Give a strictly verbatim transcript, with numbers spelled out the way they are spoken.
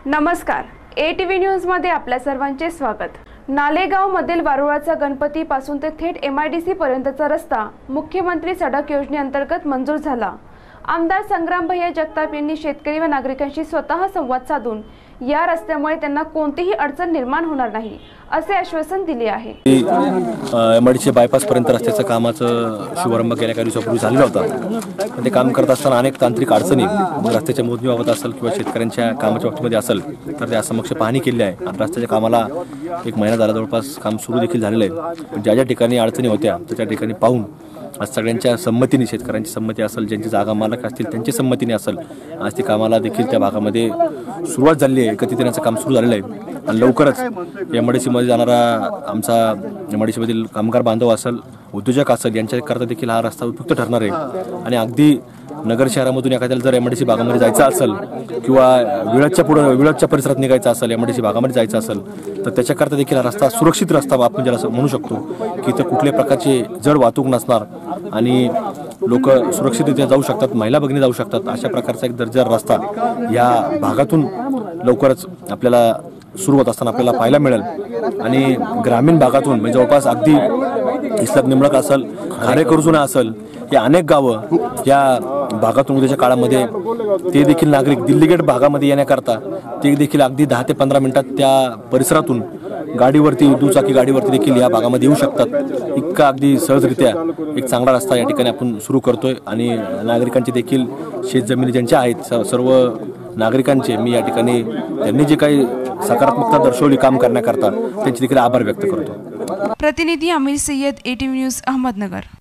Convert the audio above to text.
नमस्कार, ए T V news मध्ये आपल्या सर्वांचे स्वागत। नालेगाव मधील वारुळाचा गणपती पासून ते थेट एम आय डी सी पर्यंतचा रस्ता मुख्यमंत्री सडक योजनेअंतर्गत मंजूर झाला। आमदार संग्राम भैया जगताप यांनी शेतकरी व नागरिकांशी स्वतः संवाद साधून या रस्त्यामुळे त्यांना कोणतीही अडचण निर्माण होणार नाही असे आश्वासन दिले आहे। M I D C bypass पर्यंत रस्त्याचं कामाचं शुभारंभ गेल्या काही दिवसापूर्वी झालेला होता। पण ते काम करत असताना अनेक तांत्रिक अडचणी रस्त्याच्या मोजणीबाबत असेल किंवा शेतकऱ्यांच्या कामाच्या बाबतीमध्ये असेल तर त्या समक्ष पाहणी केली आहे। रस्त्याच्या कामाला एक महिना झाला जवळपास काम सुरू देखील झालेलं आहे। पण ज्या ज्या ठिकाणी अडचणी होत्या त्या ठिकाणी पाहून आज सगळ्यांच्या संमतीने, शेतकऱ्यांची संमती असेल, ज्यांची जागा मालक असतील त्यांची संमतीने असेल, आज ते कामाला देखील त्या भागामध्ये सुरुवात झाली आहे। एकत्रितपणाचं काम सुरू झालेलं आहे आणि लवकरच एम आय डी सीमध्ये जाणारा आमचा एम आय डी सीमधील कामगार बांधव असेल, उद्योजक असेल यांच्याकरता देखील हा रस्ता उपयुक्त ठरणार आहे। आणि अगदी नगर शहरामधून एखाद्याला जर एम आय डी सी भागामध्ये जायचं असेल किंवा विळदच्या पुढे विळदच्या परिसरात निघायचं असेल, एम आय डी सी भागामध्ये जायचं असेल तर त्याच्याकरता देखील हा रस्ता सुरक्षित रस्ता आपण ज्याला म्हणू शकतो की इथं कुठल्याही प्रकारची जड वाहतूक नसणार आणि लोक सुरक्षितरित्या जाऊ शकतात, महिला भगिनी जाऊ शकतात। अशा प्रकारचा एक दर्जेदार रस्ता या भागातून लवकरच आपल्याला सुरू होत असताना आपल्याला पाहायला मिळेल। आणि ग्रामीण भागातून म्हणजे जवळपास अगदी इस्लाम निमळक असेल, खारेकरजुना असेल, या अनेक गावं या भागातून उद्याच्या काळामध्ये ते देखील नागरिक दिल्ली गेट भागामध्ये येण्याकरता ते देखील अगदी दहा ते पंधरा मिनिटात त्या परिसरातून गाडीवरती, दुचाकी गाडीवरती देखील या भागामध्ये येऊ शकतात। इतका अगदी सहजरित्या एक चांगला रस्ता या ठिकाणी आपण सुरू करतोय आणि नागरिकांची देखील शेतजमिनी ज्यांच्या आहेत सर्व नागरिकांचे मी या ठिकाणी त्यांनी जे काही सकारात्मकता दर्शवली काम करण्याकरता त्यांचे देखील आभार व्यक्त करतो। प्रतिनिधी Amir Sayyad, A T V news, Ahmednagar.